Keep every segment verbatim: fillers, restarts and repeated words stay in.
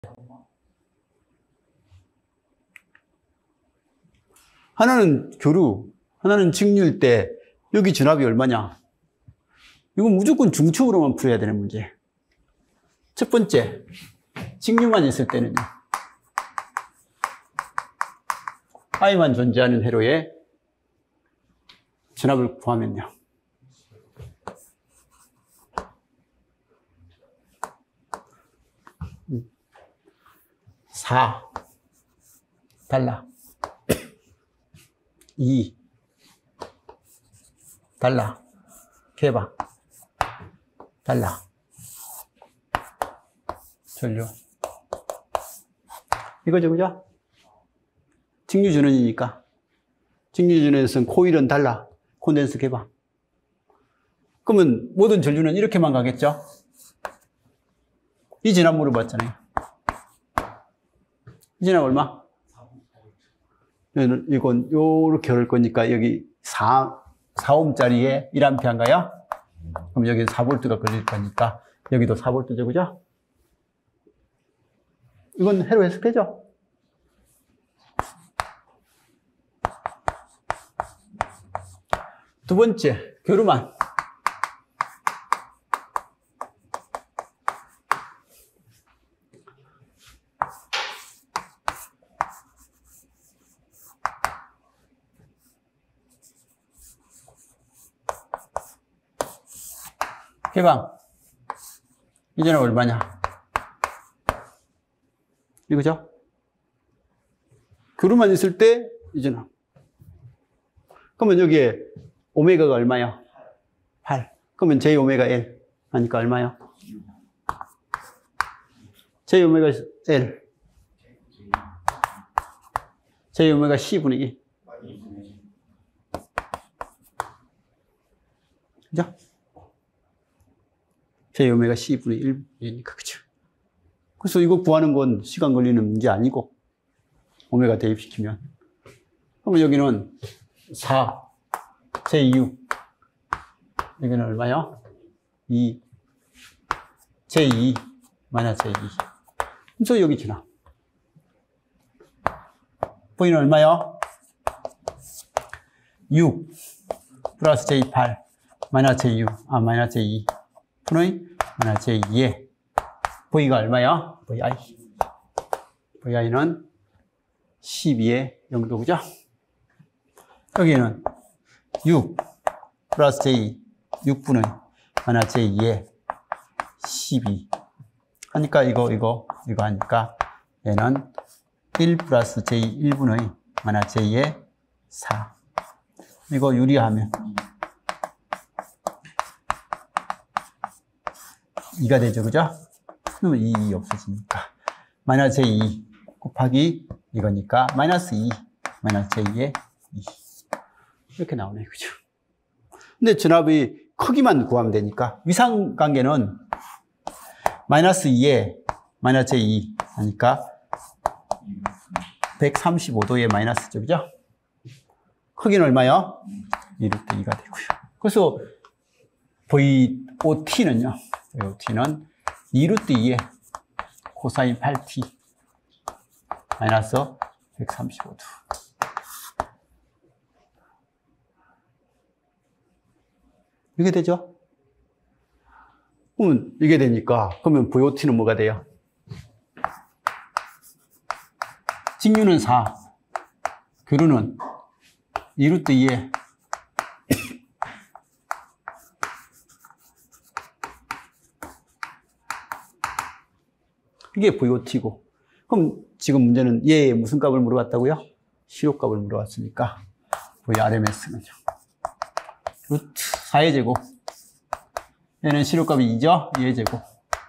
하나는 교류, 하나는 직류일 때 여기 전압이 얼마냐? 이건 무조건 중첩으로만 풀어야 되는 문제. 첫 번째, 직류만 있을 때는요. I만 존재하는 회로에 전압을 구하면요. 사 달러, 이 달러, 개방 달러, 전류. 이거죠, 그죠? 직류 전원이니까. 직류 전원에서는 코일은 달러, 콘덴스 개방. 그러면 모든 전류는 이렇게만 가겠죠? 이 전압 물어봤잖아요. 이 전압 얼마? 이건 요렇게 할 거니까 여기 사, 사 옴짜리에 일 암페어인가요? 그럼 여기 사 볼트가 걸릴 거니까 여기도 사 볼트죠, 그죠? 이건 회로 해석되죠? 두 번째, 교류만. 개방. 이제는 얼마냐? 이거죠? 교류만 있을 때, 이제는. 그러면 여기에 오메가가 얼마야? 팔. 그러면 J 오메가 L 하니까 얼마야? J 오메가 L. J 오메가 C분의 일. 그죠? J 오메가 C분의 일이니까, 그죠? 그래서 이거 구하는 건 시간 걸리는 문제 아니고, 오메가 대입시키면. 그러면 여기는 사, 제이 유. 여기는 얼마요? 이, 제이 이, 마이너스 제이 이. 그래서 여기 지나. V는 얼마요? 육, 플러스 제이 팔, 마이너스 제이 유, 아, 마이너스 제이 이. 분의 마이너스 제이 이에 V가 얼마야? 브이아이. 브이아이는 십이에 영도, 그죠? 여기는 육 플러스 제이, 육분의 마이너스 제이 이에 십이. 하니까 이거, 이거, 이거 하니까 얘는 일 플러스 제이 일분의 마이너스 제이에 사. 이거 유리하면 이가 되죠, 그죠? 그러면 이 없어지니까. 마이너스 제이 이 곱하기 이거니까 마이너스 이, 마이너스 제이에 이. 이렇게 나오네, 그죠? 근데 전압의 크기만 구하면 되니까 위상 관계는 마이너스 이에 마이너스 제이 이 하니까 백삼십오 도의 마이너스죠, 그죠? 크기는 얼마요? 이 루트 이가 되고요. 그래서 브이오티는요, 브이오티는 이 루트 이에 코사인 팔 티 마이너스 백삼십오 도. 이게 되죠? 그러면 이게 되니까, 그러면 브이오티는 뭐가 돼요? 직류는 사, 교류는 이 루트 이에 이게 브이오티고, 그럼 지금 문제는 얘의 무슨 값을 물어봤다고요? 시료값을 물어봤으니까 브이알엠에스는요 루트 사의 제곱, 얘는 시료값이 이죠? 이의 제곱.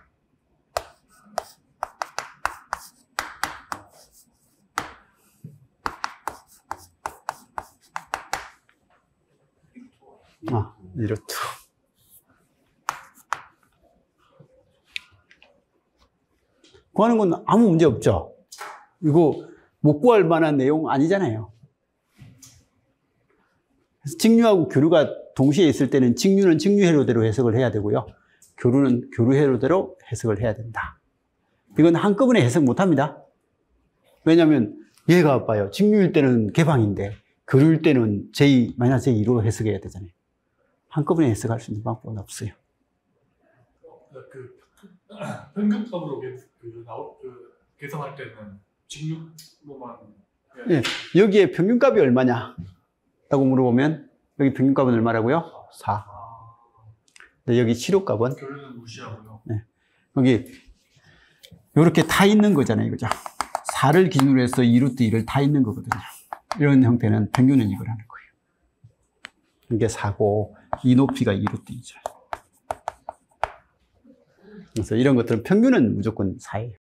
아, 이 루트. 구하는 건 아무 문제 없죠? 이거 못 구할 만한 내용 아니잖아요. 그래서 직류하고 교류가 동시에 있을 때는 직류는 직류회로대로 해석을 해야 되고요. 교류는 교류회로대로 해석을 해야 된다. 이건 한꺼번에 해석 못 합니다. 왜냐하면 얘가 봐요. 직류일 때는 개방인데 교류일 때는 제이, 마이너스 제이로 해석해야 되잖아요. 한꺼번에 해석할 수 있는 방법은 없어요. 그 평균값으로 그, 나오, 그 계산할 때는 직류로만 네, 여기에 평균값이 얼마냐 라고 물어보면 여기 평균값은 얼마라고요? 사. 근데 여기 치료값은 교류는 무시하고요. 네, 여기 이렇게 타 있는 거잖아요, 그죠? 사를 기준으로 해서 이 루트 이를 타 있는 거거든요. 이런 형태는 평균은 이거라는 거예요. 이게 사고 이 높이가 이 루트 이죠. 그래서 이런 것들은 평균은 무조건 사예요.